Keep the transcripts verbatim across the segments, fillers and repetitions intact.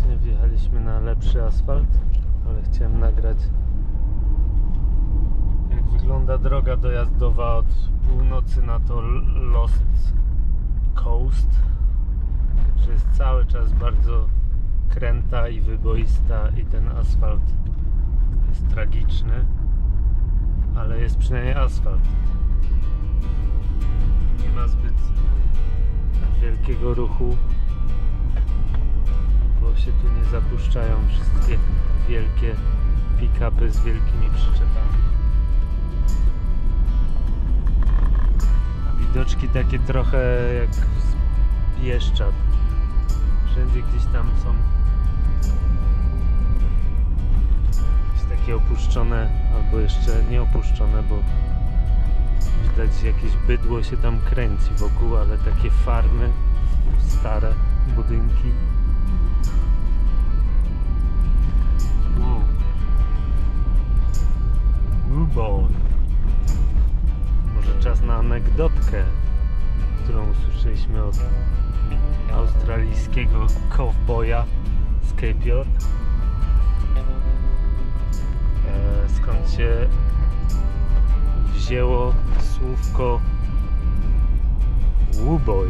Faktycznie wjechaliśmy na lepszy asfalt, ale chciałem nagrać, jak wygląda droga dojazdowa od północy na to Lost Coast, że jest cały czas bardzo kręta i wyboista i ten asfalt jest tragiczny, ale jest przynajmniej asfalt. Nie ma zbyt wielkiego ruchu, bo się tu nie zapuszczają wszystkie wielkie pick-upy z wielkimi przyczepami. A widoczki takie trochę jak z Bieszczad. Wszędzie gdzieś tam są jakieś takie opuszczone, albo jeszcze nie opuszczone, bo widać jakieś bydło się tam kręci wokół, ale takie farmy, stare budynki. Wow. Ubo. Może czas na anegdotkę, którą usłyszeliśmy od australijskiego cowboya z Cape York. E, skąd się wzięło słówko Wooboy.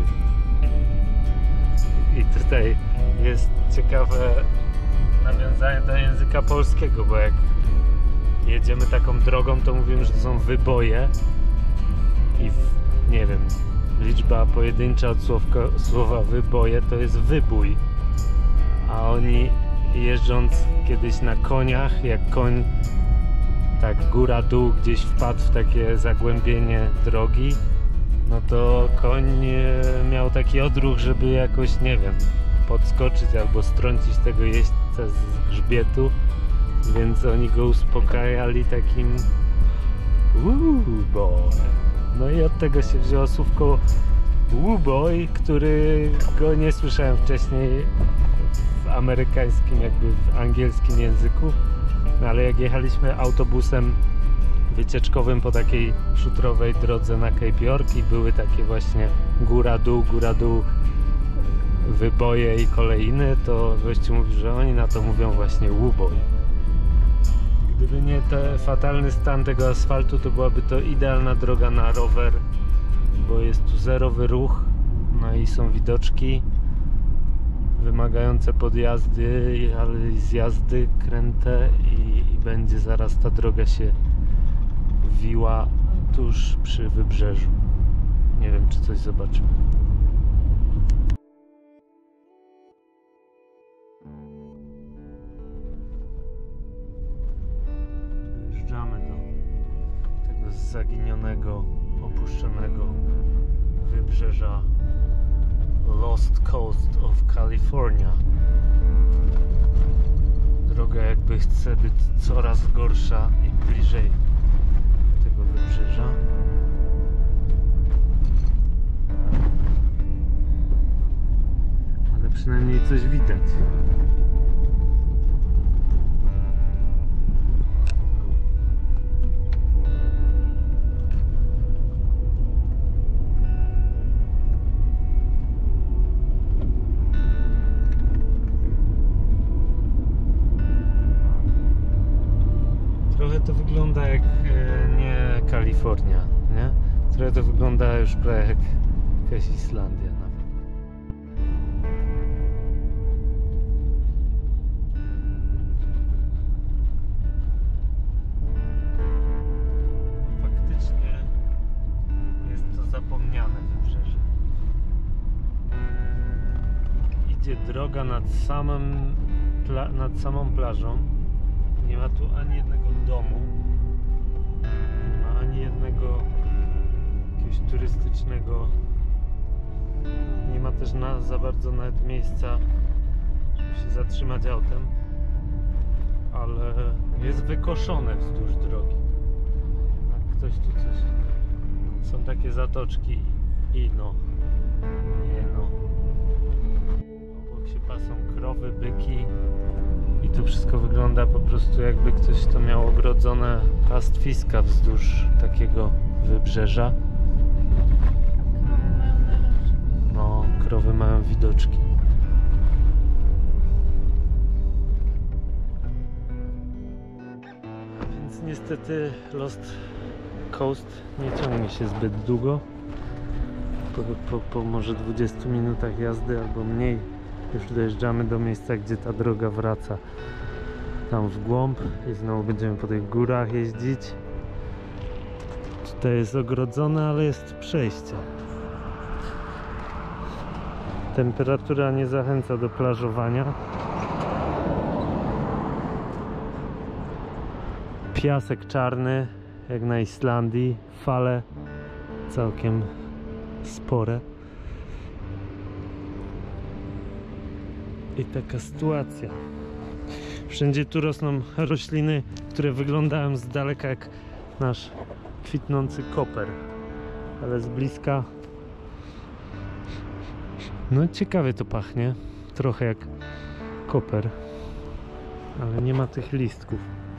I tutaj jest ciekawe nawiązanie do języka polskiego, bo jak jedziemy taką drogą, to mówimy, że to są wyboje i w, nie wiem, liczba pojedyncza od słówka, słowa wyboje to jest wybój, a oni jeżdżąc kiedyś na koniach, jak koń tak góra-dół gdzieś wpadł w takie zagłębienie drogi, no to koń miał taki odruch, żeby jakoś, nie wiem, podskoczyć albo strącić tego jeźdźca z grzbietu, więc oni go uspokajali takim wooboy. No i od tego się wzięło słówko wooboy, którego nie słyszałem wcześniej w amerykańskim, jakby w angielskim języku. No ale jak jechaliśmy autobusem wycieczkowym po takiej szutrowej drodze na Cape York i były takie właśnie góra-dół, góra-dół, wyboje i kolejny, to gościu mówi, że oni na to mówią właśnie wooboy. Gdyby nie ten fatalny stan tego asfaltu, to byłaby to idealna droga na rower, bo jest tu zerowy ruch, no i są widoczki wymagające podjazdy, ale i zjazdy kręte i, i będzie zaraz ta droga się wiła tuż przy wybrzeżu. Nie wiem, czy coś zobaczymy. Dojeżdżamy do tego zaginionego, opuszczonego wybrzeża Lost Coast of California. Droga jakby chce być coraz gorsza i bliżej tego wybrzeża. Ale przynajmniej coś widać. Trochę to wygląda jak e, nie Kalifornia, nie? Trochę to wygląda już prawie jak jakaś Islandia nawet. Faktycznie jest to zapomniane wybrzeże. Idzie droga nad samym pla nad samą plażą. Nie ma tu ani jednego domu, nie ma ani jednego jakiegoś turystycznego, nie ma też na, za bardzo nawet miejsca, żeby się zatrzymać autem, ale jest wykoszone wzdłuż drogi. Jak ktoś tu coś... Są takie zatoczki i no, nie no. Obok się pasą krowy, byki. I tu wszystko wygląda po prostu jakby ktoś to miał ogrodzone pastwiska wzdłuż takiego wybrzeża. No, krowy mają widoczki. Niestety Lost Coast nie ciągnie się zbyt długo. Po, po, po może dwudziestu minutach jazdy albo mniej już dojeżdżamy do miejsca, gdzie ta droga wraca tam w głąb i znowu będziemy po tych górach jeździć. Tutaj jest ogrodzone, ale jest przejście. Temperatura nie zachęca do plażowania. Piasek czarny, jak na Islandii. Fale całkiem spore. I taka sytuacja. Wszędzie tu rosną rośliny, które wyglądają z daleka jak nasz kwitnący koper, ale z bliska no ciekawie to pachnie, trochę jak koper, ale nie ma tych listków.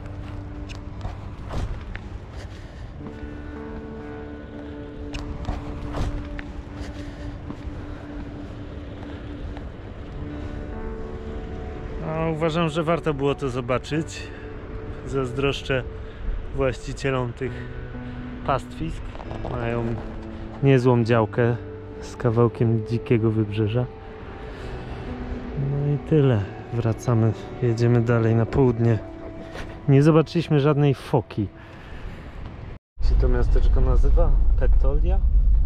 A uważam, że warto było to zobaczyć. Zazdroszczę właścicielom tych pastwisk. Mają niezłą działkę z kawałkiem dzikiego wybrzeża. No i tyle. Wracamy, jedziemy dalej na południe. Nie zobaczyliśmy żadnej foki. Jak się to miasteczko nazywa? Petolia?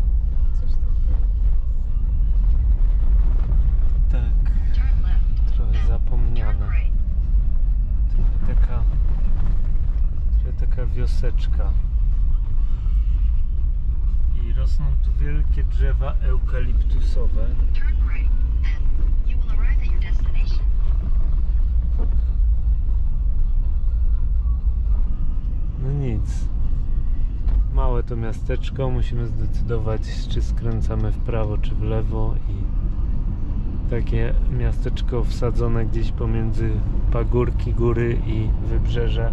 Tak. Trochę zapomniane. Trochę taka, trochę taka wioseczka. I rosną tu wielkie drzewa eukaliptusowe. No nic. Małe to miasteczko, musimy zdecydować, czy skręcamy w prawo, czy w lewo. I takie miasteczko wsadzone gdzieś pomiędzy pagórki, góry i wybrzeże.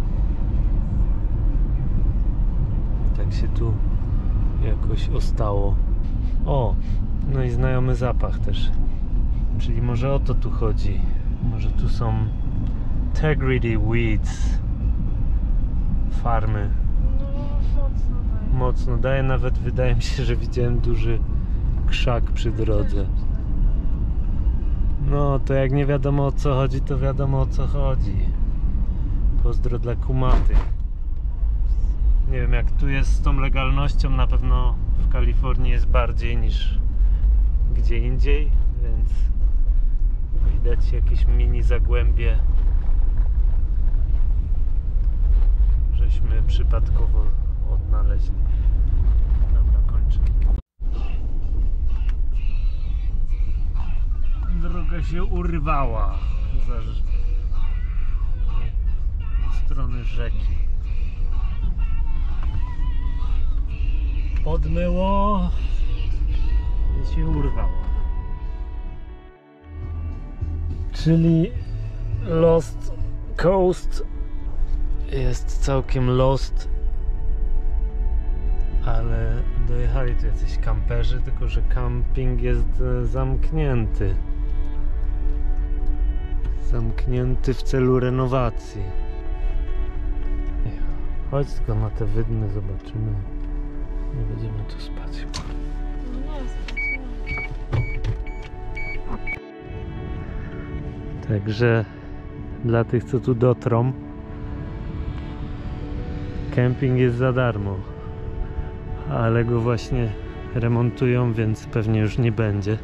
Tak się tu jakoś ostało. O, no i znajomy zapach też. Czyli może o to tu chodzi. Może tu są Integrity Weeds. Farmy. No, mocno daje. Mocno daje, nawet wydaje mi się, że widziałem duży krzak przy drodze. No to jak nie wiadomo o co chodzi, to wiadomo o co chodzi. Pozdro dla kumatych. Nie wiem jak tu jest z tą legalnością, na pewno w Kalifornii jest bardziej niż gdzie indziej, więc widać jakieś mini zagłębie, żeśmy przypadkowo odnaleźli. Dobra, kończę. Droga się urwała za w stronę rzeki. Odmyło i się urwało. Czyli Lost Coast jest całkiem lost, ale dojechali tu jacyś kamperzy, tylko że camping jest zamknięty. Zamknięty w celu renowacji. Chodź tylko na te wydmy, zobaczymy. Nie będziemy tu spać. No nie, Także dla tych, co tu dotrą, kemping jest za darmo, ale go właśnie remontują, więc pewnie już nie będzie.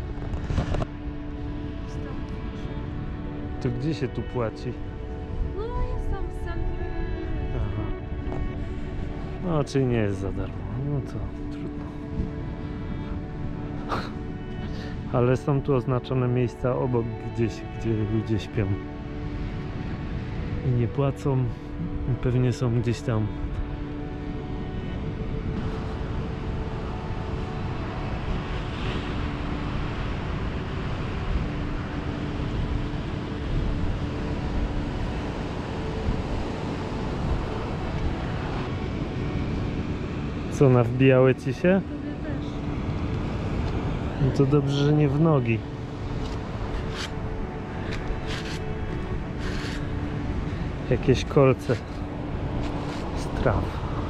To gdzie się tu płaci? no jest tam w centrum. Aha. No, czyli nie jest za darmo. No to trudno. Ale są tu oznaczone miejsca obok gdzieś, gdzie ludzie śpią. I nie płacą. I pewnie są gdzieś tam. Co, nawbijały ci się? Tobie też. No to dobrze, że nie w nogi. Jakieś kolce traw.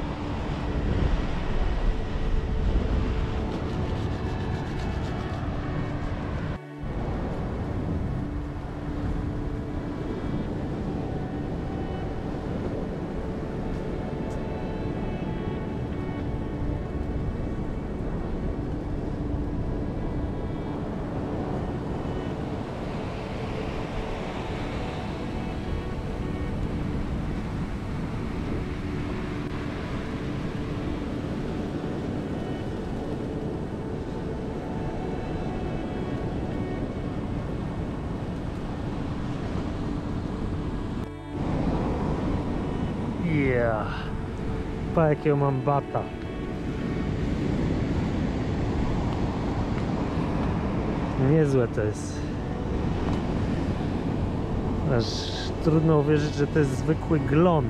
Yeah. Pa jakiego mam bata. Niezłe to jest. Aż trudno uwierzyć, że to jest zwykły glon.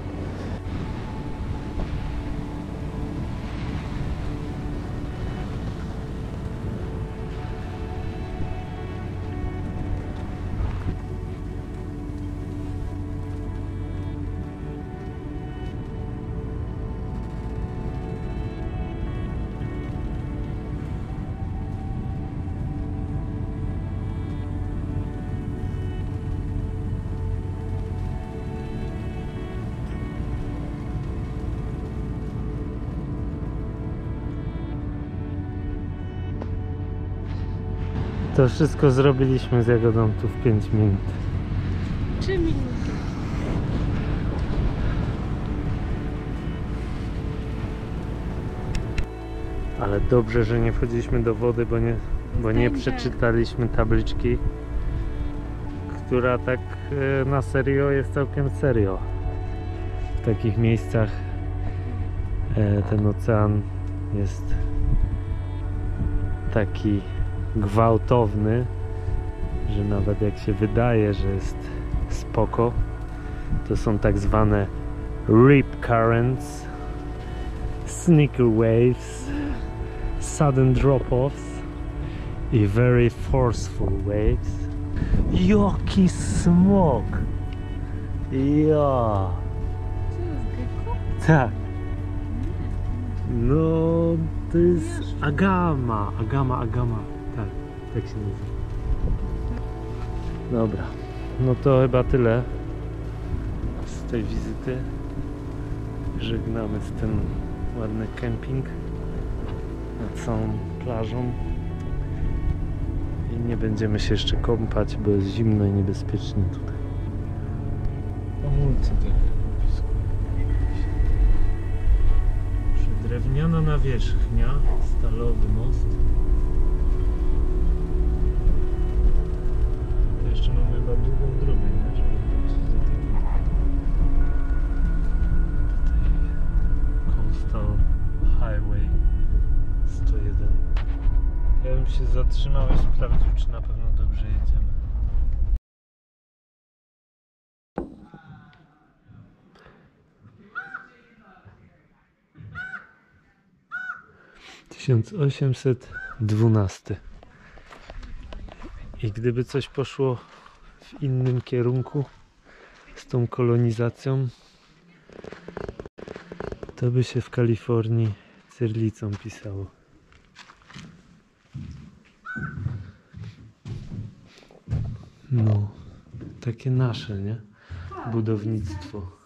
To wszystko zrobiliśmy z Jagodą tu w pięć minut. trzy minuty. Ale dobrze, że nie wchodziliśmy do wody, bo nie, bo nie przeczytaliśmy tabliczki, która tak e, na serio jest całkiem serio. W takich miejscach e, ten ocean jest taki gwałtowny, że nawet jak się wydaje, że jest spoko, to są tak zwane rip currents, sneaker waves, sudden drop-offs i very forceful waves. Jaki smok! Ja! Co to jest gecko? Tak. No, to jest agama, agama, agama. Tak, tak się nazywa. Dobra, no to chyba tyle z tej wizyty. Żegnamy z ten ładny kemping nad całą plażą. I nie będziemy się jeszcze kąpać, bo jest zimno i niebezpiecznie tutaj. Hamulce tak drewniana nawierzchnia, stalowy most. To jeszcze mamy chyba długą drogę, nie? Żeby wrócić do tego. Do tej Coastal Highway sto jeden. Ja bym się zatrzymał i sprawdził, czy na pewno dobrze jedziemy. tysiąc osiemset dwunasty. I gdyby coś poszło w innym kierunku z tą kolonizacją, to by się w Kalifornii cyrlicą pisało. No, takie nasze, nie? Budownictwo.